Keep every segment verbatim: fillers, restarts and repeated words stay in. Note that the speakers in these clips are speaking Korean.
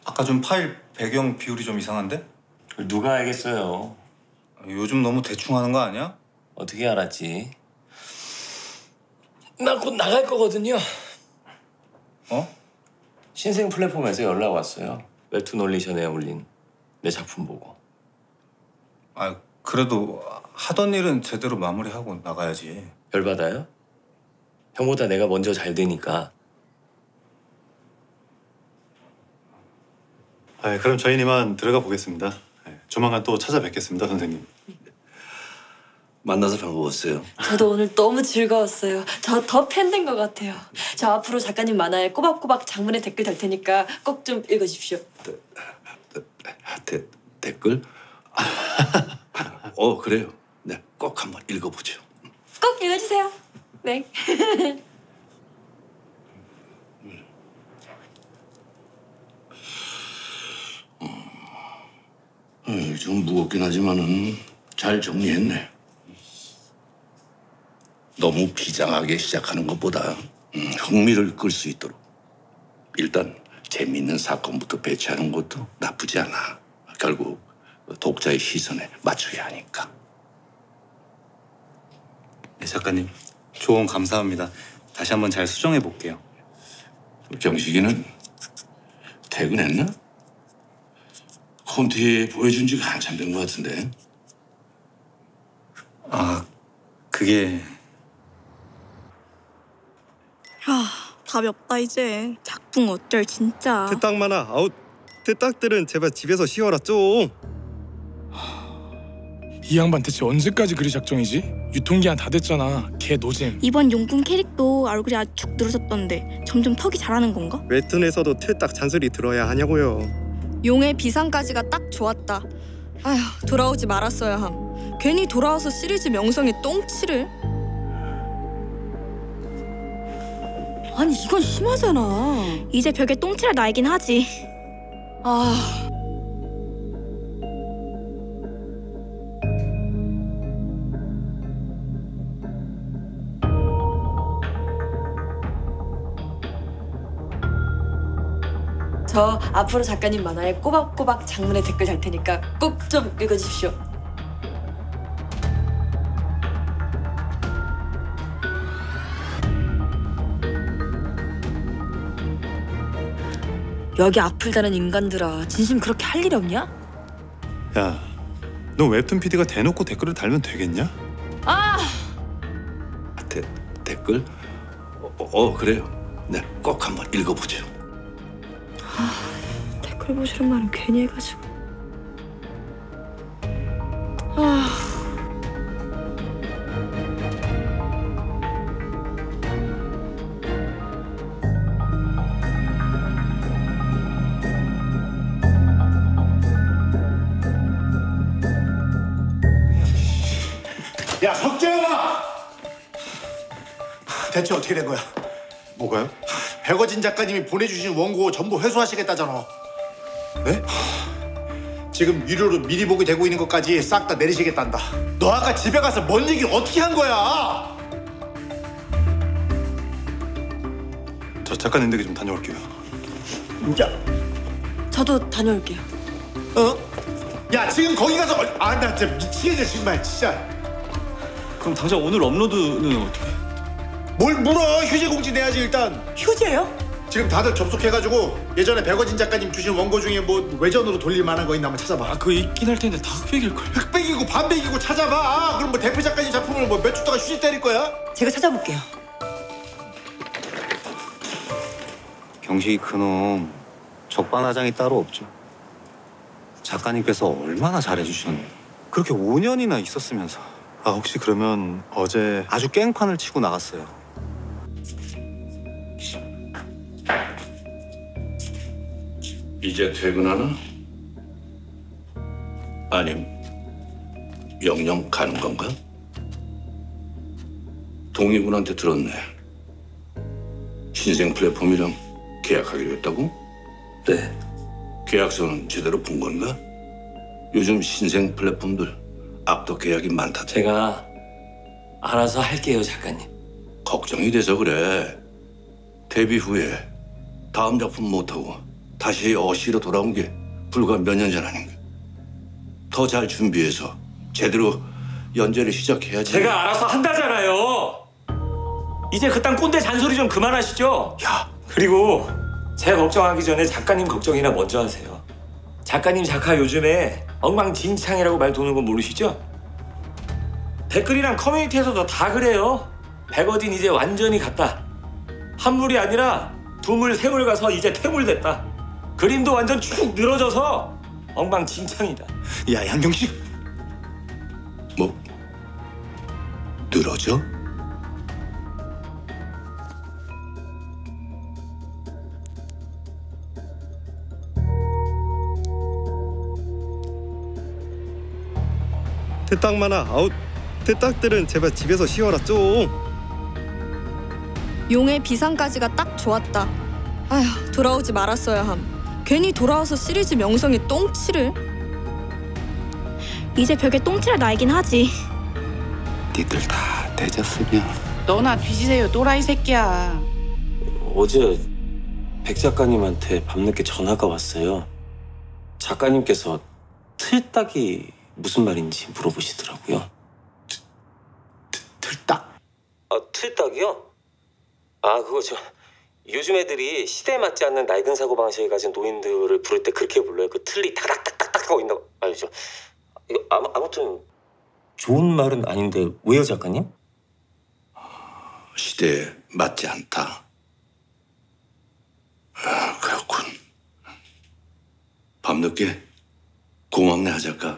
아까 좀 파일 배경 비율이 좀 이상한데? 누가 알겠어요. 요즘 너무 대충 하는 거 아니야? 어떻게 알았지? 나 곧 나갈 거거든요. 어? 신생 플랫폼에서 연락 왔어요. 웹툰 올리션에 올린 내 작품 보고. 아, 그래도 하던 일은 제대로 마무리하고 나가야지. 열받아요? 형보다 내가 먼저 잘 되니까. 아, 그럼 저희는 이만 들어가 보겠습니다. 네, 조만간 또 찾아뵙겠습니다, 선생님. 만나서 반가웠어요. 저도 오늘 너무 즐거웠어요. 저 더 팬 된 것 같아요. 저 앞으로 작가님 만화에 꼬박꼬박 장문의 댓글 달 테니까 꼭 좀 읽어주십시오. 데, 데, 댓글? 어, 그래요. 네, 꼭 한번 읽어보죠. 꼭 읽어주세요. 네. 음, 좀 무겁긴 하지만은 잘 정리했네. 너무 비장하게 시작하는 것보다 음, 흥미를 끌 수 있도록 일단 재미있는 사건부터 배치하는 것도 나쁘지 않아. 결국 독자의 시선에 맞춰야 하니까. 네, 작가님. 조언 감사합니다. 다시 한번 잘 수정해 볼게요. 경식이는 퇴근했나? 콘티 보여준 지가 한참 된 것 같은데. 아, 그게... 아, 답이 없다 이제. 작품 어쩔 진짜. 대딱 만화 아웃. 대딱들은 제발 집에서 쉬어라 좀. 이 양반 대체 언제까지 그리 작정이지? 유통기한 다 됐잖아. 걔 노잼. 이번 용품 캐릭도 얼굴이 아주 축 늘어섰던데 점점 턱이 자라는 건가? 웹툰에서도 퇴딱 잔소리 들어야 하냐고요. 용의 비상까지가 딱 좋았다. 아휴, 돌아오지 말았어야 함. 괜히 돌아와서 시리즈 명성에 똥치를. 아니 이건 심하잖아. 이제 벽에 똥칠할 나이긴 하지. 아... 저 앞으로 작가님 만화에 꼬박꼬박 장문의 댓글 달 테니까 꼭 좀 읽어주십시오. 여기 악플 다는 인간들아, 진심 그렇게 할 일 없냐? 야, 너 웹툰 피디가 대놓고 댓글을 달면 되겠냐? 아! 데, 댓글? 어, 어, 그래요. 네, 꼭 한번 읽어보죠. 아, 댓글 보시는 말은 괜히 해가지고. 아... 야, 석재영아! 대체 어떻게 된 거야? 뭐가요? 백어진 작가님이 보내주신 원고 전부 회수하시겠다잖아. 네? 지금 유료로 미리 보기 되고 있는 것까지 싹 다 내리시겠단다. 너 아까 집에 가서 뭔 얘기를 어떻게 한 거야? 저 작가님 댁에 좀 다녀올게요. 야, 저도 다녀올게요. 어? 야, 지금 거기 가서 얼... 아, 나 진짜 미치겠네 정말 진짜. 그럼 당장 오늘 업로드는 어떻게? 뭘 물어? 휴재 공지 내야지 일단. 휴재요? 지금 다들 접속해가지고 예전에 백어진 작가님 주신 원고 중에 뭐 외전으로 돌릴 만한 거 있나 한번 찾아봐. 아, 그거 있긴 할 텐데 다 흑백일걸. 흑백이고 반백이고 찾아봐. 그럼 뭐 대표 작가님 작품을 뭐 몇 주 동안 휴지 때릴 거야? 제가 찾아볼게요. 경식이 그놈 적반하장이 따로 없죠. 작가님께서 얼마나 잘해주셨는데. 그렇게 오 년이나 있었으면서. 아, 혹시 그러면 어제 아주 깽판을 치고 나갔어요. 이제 퇴근하나? 아님 영영 가는 건가? 동희군한테 들었네. 신생 플랫폼이랑 계약하기로 했다고? 네. 계약서는 제대로 본 건가? 요즘 신생 플랫폼들 악덕 계약이 많다. 제가 알아서 할게요, 작가님. 걱정이 돼서 그래. 데뷔 후에 다음 작품 못하고 다시 어시로 돌아온 게 불과 몇 년 전 아닌가. 더 잘 준비해서 제대로 연재를 시작해야지. 제가 알아서 한다잖아요. 이제 그딴 꼰대 잔소리 좀 그만하시죠. 야, 그리고 제 걱정하기 전에 작가님 걱정이나 먼저 하세요. 작가님 작가 요즘에 엉망진창이라고 말 도는 거 모르시죠? 댓글이랑 커뮤니티에서도 다 그래요. 백어딘 이제 완전히 갔다. 한물이 아니라 두물 세물 가서 이제 퇴물됐다. 그림도 완전 축 늘어져서 엉망진창이다. 야, 양경식. 뭐 늘어져? 대딱 많아 아웃. 대딱들은 제발 집에서 쉬어라 좀. 용의 비상까지가 딱 좋았다. 아휴, 돌아오지 말았어야 함. 괜히 돌아와서 시리즈 명성에 똥칠을. 이제 벽에 똥칠할 나이긴 하지. 니들 다 대졌으면 너나 뒤지세요, 또라이 새끼야. 어제 백 작가님한테 밤늦게 전화가 왔어요. 작가님께서 틀딱이 무슨 말인지 물어보시더라고요. 틀딱? 아, 틀딱이요? 아, 그거 저 요즘 애들이 시대에 맞지 않는 낡은 사고방식을 가진 노인들을 부를 때 그렇게 불러요. 그 틀리 타닥타닥타닥 하고 있는 거 알죠? 이거 아무, 아무튼 좋은 말은 아닌데 왜요, 작가님? 시대에 맞지 않다. 아, 그렇군. 밤늦게 고맙네, 하작가.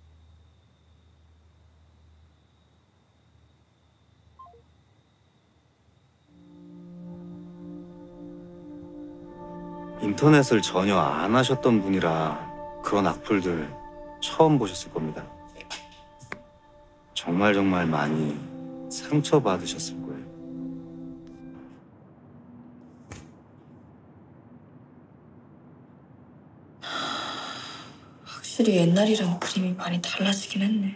인터넷을 전혀 안 하셨던 분이라 그런 악플들 처음 보셨을 겁니다. 정말 정말 많이 상처받으셨을 거예요. 확실히 옛날이랑 그림이 많이 달라지긴 했네.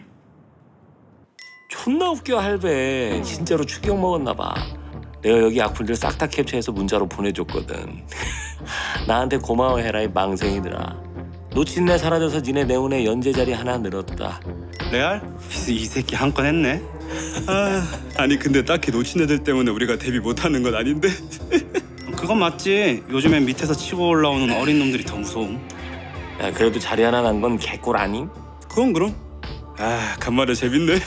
존나 웃겨, 할배. 진짜로 충격 먹었나 봐. 내가 여기 악플들 싹 다 캡처해서 문자로 보내줬거든. 나한테 고마워해라, 이 망생이들아. 놓친 내 사라져서 니네 내운에 연재 자리 하나 늘었다. 레알? 이 새끼 한 건 했네. 아, 아니 근데 딱히 놓친 애들 때문에 우리가 데뷔 못하는 건 아닌데. 그건 맞지. 요즘엔 밑에서 치고 올라오는 어린 놈들이 더 무서움. 야, 그래도 자리 하나 난 건 개꿀 아님? 그럼 그럼. 아, 간만에 재밌네.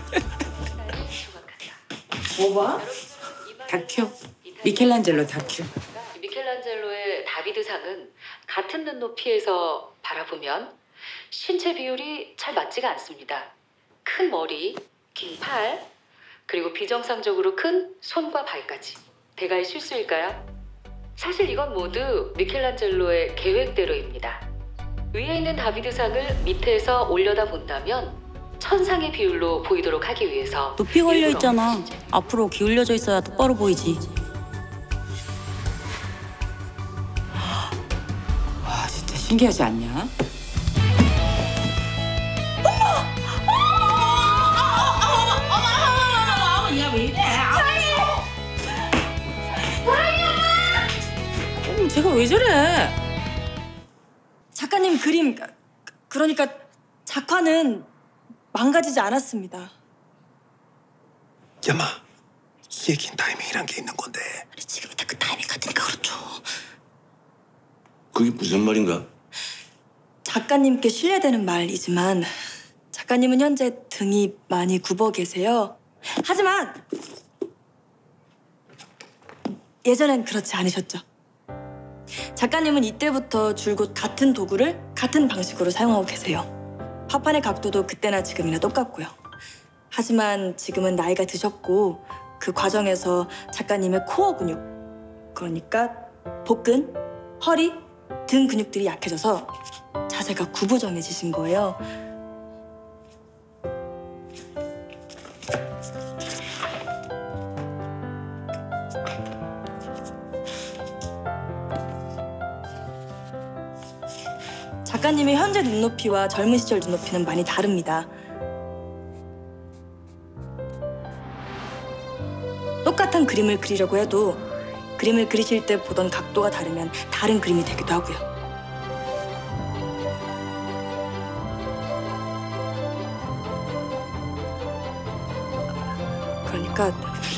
뭐 봐? 다큐. 미켈란젤로 다큐. 미켈란젤로의 다비드상은 같은 눈높이에서 바라보면 신체 비율이 잘 맞지가 않습니다. 큰 머리, 긴 팔, 그리고 비정상적으로 큰 손과 발까지. 대가의 실수일까요? 사실 이건 모두 미켈란젤로의 계획대로입니다. 위에 있는 다비드상을 밑에서 올려다 본다면 천상의 비율로 보이도록 하기 위해서 높이 걸려 있잖아. 앞으로 기울여져 있어야 똑바로 보이지. 와, 진짜 신기하지 않냐? 어머, 제가 왜 저래? 작가님 그림, 그- 그러니까 작화는 망가지지 않았습니다. 야마, 이 얘긴 타이밍이란 게 있는 건데. 지금 딱 그 타이밍 같으니까 그렇죠. 그게 무슨 말인가? 작가님께 신뢰되는 말이지만 작가님은 현재 등이 많이 굽어 계세요. 하지만 예전엔 그렇지 않으셨죠. 작가님은 이때부터 줄곧 같은 도구를 같은 방식으로 사용하고 계세요. 화판의 각도도 그때나 지금이나 똑같고요. 하지만 지금은 나이가 드셨고 그 과정에서 작가님의 코어 근육, 그러니까 복근, 허리, 등 근육들이 약해져서 자세가 구부정해지신 거예요. 작가님의 현재 눈높이와 젊은 시절 눈높이는 많이 다릅니다. 똑같은 그림을 그리려고 해도 그림을 그리실 때 보던 각도가 다르면 다른 그림이 되기도 하고요. 그러니까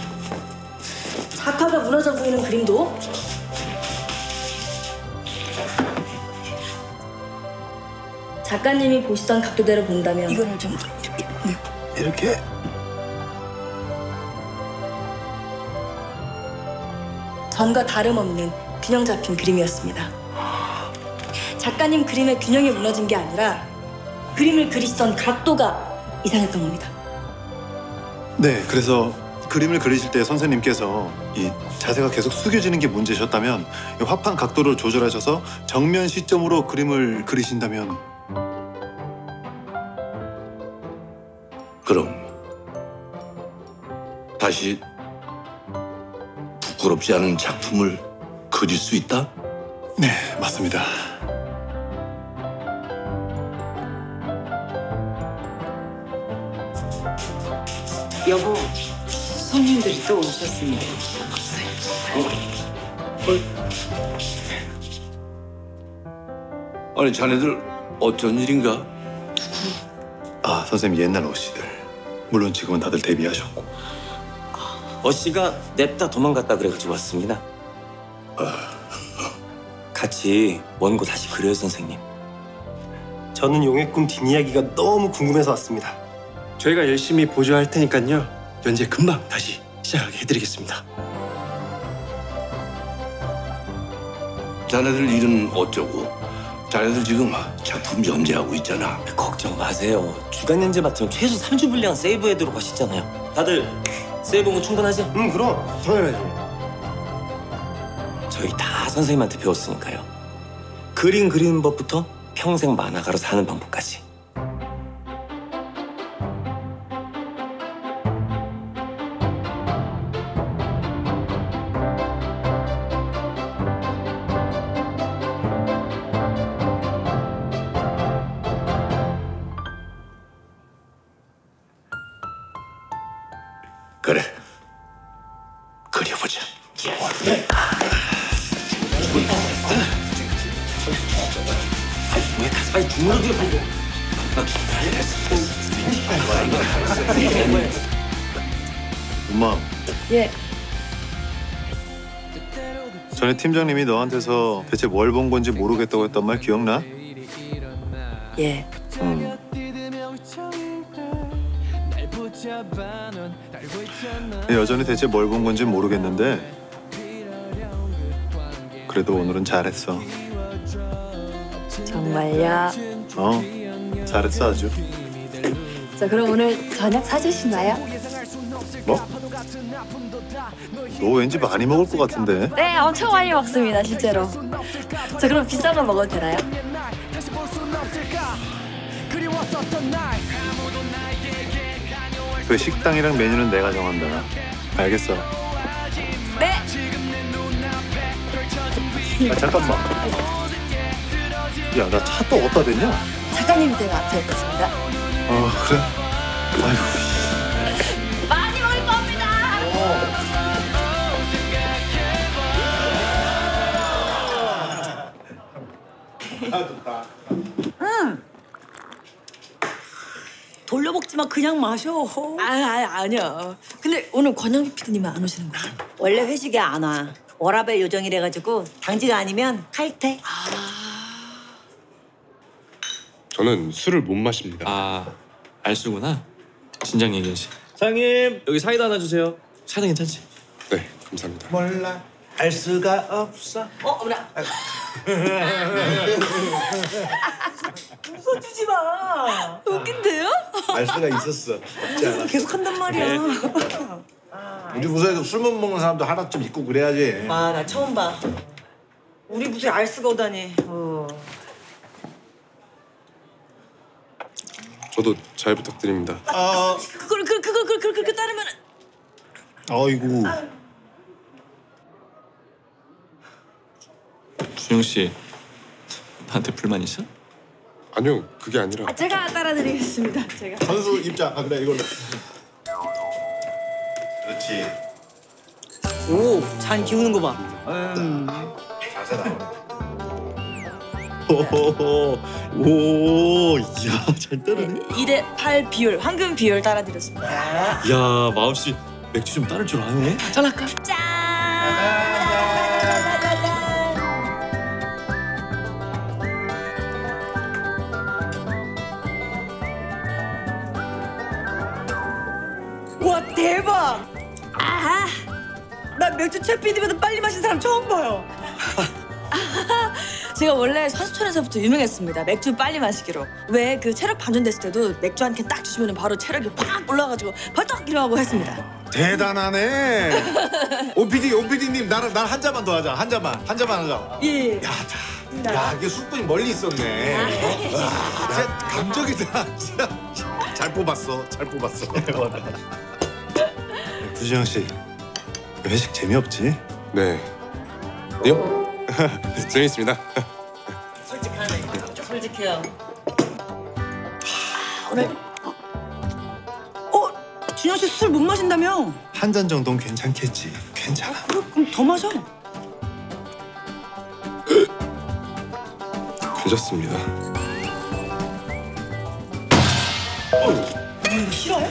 작화가 무너져 보이는 그림도 작가님이 보시던 각도대로 본다면 이거를 좀 이렇게 이렇게 전과 다름없는 균형 잡힌 그림이었습니다. 작가님 그림의 균형이 무너진 게 아니라 그림을 그리시던 각도가 이상했던 겁니다. 네, 그래서 그림을 그리실 때 선생님께서 이 자세가 계속 숙여지는 게 문제셨다면 이 화판 각도를 조절하셔서 정면 시점으로 그림을 그리신다면 그럼 다시 부끄럽지 않은 작품을 그릴 수 있다? 네, 맞습니다. 여보, 손님들이 또 오셨습니다. 아니 자네들 어쩐 일인가? 아, 선생님 옛날 어씨들. 물론 지금은 다들 데뷔하셨고. 어씨가 냅다 도망갔다 그래가지고 왔습니다. 같이 원고 다시 그려요, 선생님. 저는 용의 꿈 뒷이야기가 너무 궁금해서 왔습니다. 저희가 열심히 보조할 테니까요. 연재 금방 다시 시작하게 해드리겠습니다. 자네들 일은 어쩌고? 자네들 지금 작품 연재하고 있잖아. 걱정 마세요. 주간 연재 맡으면 최소 삼 주 분량 세이브해두고 하시잖아요. 다들 세이브는 충분하죠? 응, 그럼 당연하지. 저희 다 선생님한테 배웠으니까요. 그림 그리는 법부터 평생 만화가로 사는 방법까지. 그래, 그려보자. 왜 가서 빨리 주문을 들여 보고. 엄마, 예. 전에 팀장님이 너한테서 대체 뭘 본 건지 모르겠다고 했던 말 기억나? 예. 음. 여전히 대체 뭘 본 건지 모르겠는데 그래도 오늘은 잘했어. 정말요? 어, 잘했어 아주. 자, 그럼 오늘 저녁 사주시나요? 뭐? 너 왠지 많이 먹을 것 같은데. 네, 엄청 많이 먹습니다, 실제로. 자, 그럼 비싼 거 먹어도 되나요? 그 식당이랑 메뉴는 내가 정한다. 알겠어. 네. 아, 잠깐만. 야, 나 차 또 어디다 댔냐? 작가님 댁 앞에 있습니다. 어, 그래? 아이고. 많이 먹을 겁니다. 아, 좋다. 응. 돌려먹지 마, 그냥 마셔. 아, 아 아니야. 근데 오늘 권영기 피디님은 안 오시는 거야? 원래 회식에 안 와. 워라벨 요정이래가지고 당지가 아니면 칼퇴. 저는 술을 못 마십니다. 아, 알수구나. 진작 얘기하지. 사장님, 여기 사이다 하나 주세요. 사이다 괜찮지? 네, 감사합니다. 몰라, 알 수가 없어. 어, 어머나. 웃어주지 마. 웃긴데요? 알 수가 있었어. 없지 않아. 계속 한단 말이야. 우리 부서에도 술 못 먹는 사람도 하나쯤 있고 그래야지. 아, 나 처음 봐. 우리 부서에 알 수가 오다니. 어. 저도 잘 부탁드립니다. 아, 그걸 그 그걸 그 그렇게 따르면. 아이고. 준영 씨, 나한테 불만 있어? 아니요, 그게 아니라. 아, 제가 따라드리겠습니다. 제가. 선수 입장. 아, 그래 이걸로. 그렇지. 오, 잔 기우는 거 봐. 음. 자세 나오네. 오, 오, 이야, 잘 따르네. 이 대 팔 비율, 황금 비율 따라드렸습니다. 야, 마음 씨 맥주 좀 따를 줄 아네. 전할까? 짠! 와, 대박! 아하! 나 맥주 최 피디보다 빨리 마신 사람 처음 봐요. 제가 원래 선수촌에서부터 유명했습니다. 맥주 빨리 마시기로. 왜 그 체력 반전됐을 때도 맥주 한 캔 딱 주시면 바로 체력이 팍 올라가지고 벌떡 일어나고 했습니다. 대단하네. 오피디, 오피디님 나랑 날 한 잔만 더 하자. 한 잔만, 한 잔만 하자. 예. 야, 자, 야, 이게 숙분이 멀리 있었네. 와, 진짜 감정이다. 진짜 잘 뽑았어, 잘 뽑았어. 구지영 씨, 회식 재미없지? 네. 네요? 재밌습니다. 솔직하네. 솔직해요. 오늘 어, 준영 씨 술 못 마신다며? 한 잔 정도는 괜찮겠지. 괜찮아. 그럼 더 마셔. 괜찮습니다. 이거 싫어요?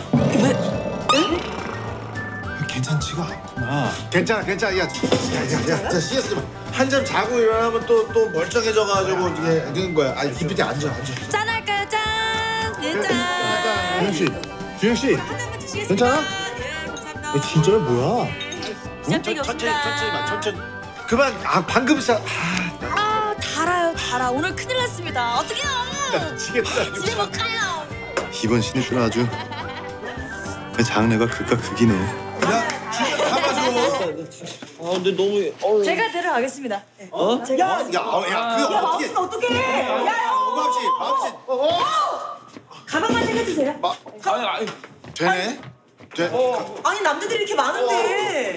괜찮지가 않구나. 괜찮아, 괜찮아. 야, 야, 야, 야, 자, 씨에스 한잔 자고 일어나면 또 또 멀쩡해져가지고 이게 되는 거야. 아니, 기피디 앉아, 앉아. 짠할까요? 짠! 예, 짠! 주영 씨, 주영 씨, 한 잔만 드시겠습니다. 괜찮아? 예, 감사합니다. 야, 진짜야 뭐야? 시작되기 천천히, 없습니다. 천천히 마, 천천히. 그만. 아, 방금 사. 아, 달아요, 달아. 오늘 큰일 났습니다. 어떡해요? 미치겠다. 집에 못 가요. 이번 신입들 아주 장래가 극과 극이네. 야, 진짜 가봐줘. 아, 근데 너무 어우. 제가 데려가겠습니다. 네. 어? 제가 야, 야, 어, 야, 그거 야, 어떻게? 마우스는 어떡해? 야, 마우씨, 마우씨. 어, 가방만 챙겨주세요. 아니, 아니. 되네. 돼. 아니, 남자들이 이렇게 많은데.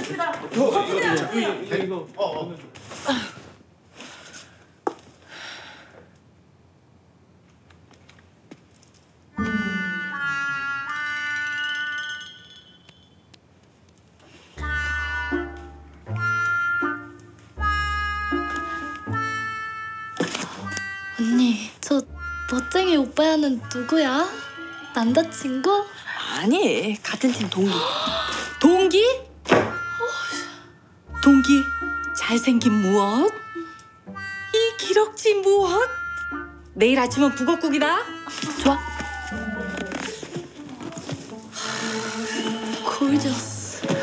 언니, 저 멋쟁이 오빠야는 누구야? 남자친구? 아니, 같은 팀 동기. 동기? 동기, 잘생긴 무엇? 이 기럭지 무엇? 내일 아침은 북엇국이다. 좋아. 골저스.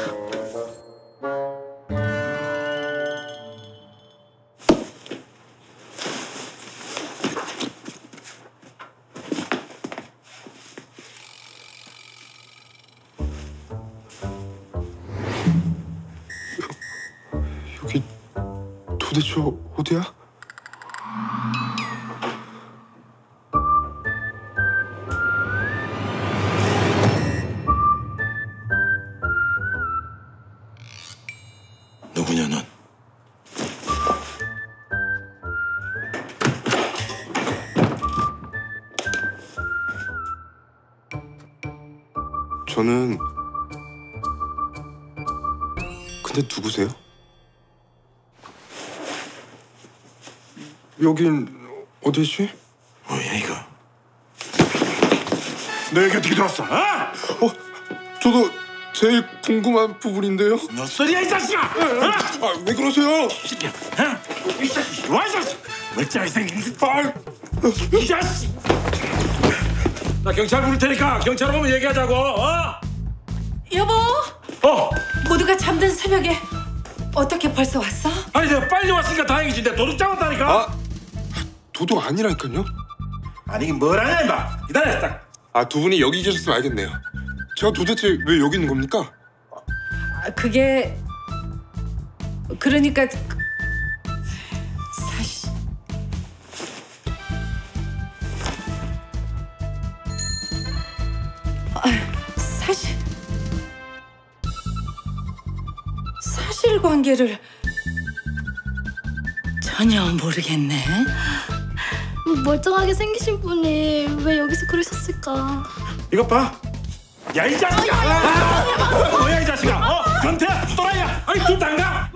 여기 도대체 어디야? 누구냐 넌? 저는 근데 누구세요? 여긴 어디지? 뭐야 이거? 내게 어떻게 들었어? 어? 어? 저도 제일 궁금한 부분인데요. 몇 소리야 이 자식아? 아, 왜 그러세요? 이 자식, 와이 자식. 멀쩡하게 생긴 뻘. 이 자식. 나 경찰 부를 테니까 경찰 오면 얘기하자고. 어? 여보, 어? 모두가 잠든 새벽에 어떻게 벌써 왔어? 아니 내가 빨리 왔으니까 다행이지. 내가 도둑 잡았다니까. 아, 도둑 아니라니까요. 아니 뭐라냐 임마. 기다려 딱. 아, 두 분이 여기 계셨으면 알겠네요. 제가 도대체 왜 여기 있는 겁니까? 아, 그게 그러니까 그- 사실 아, 사실 사실관계를 전혀 모르겠네. 멀쩡하게 생기신 분이 왜 여기서 그러셨을까? 이것 봐. 야 이 자식아! 아! 뭐야 이 자식아? 어? 변태야? 또라이야? 아니 좀 당가!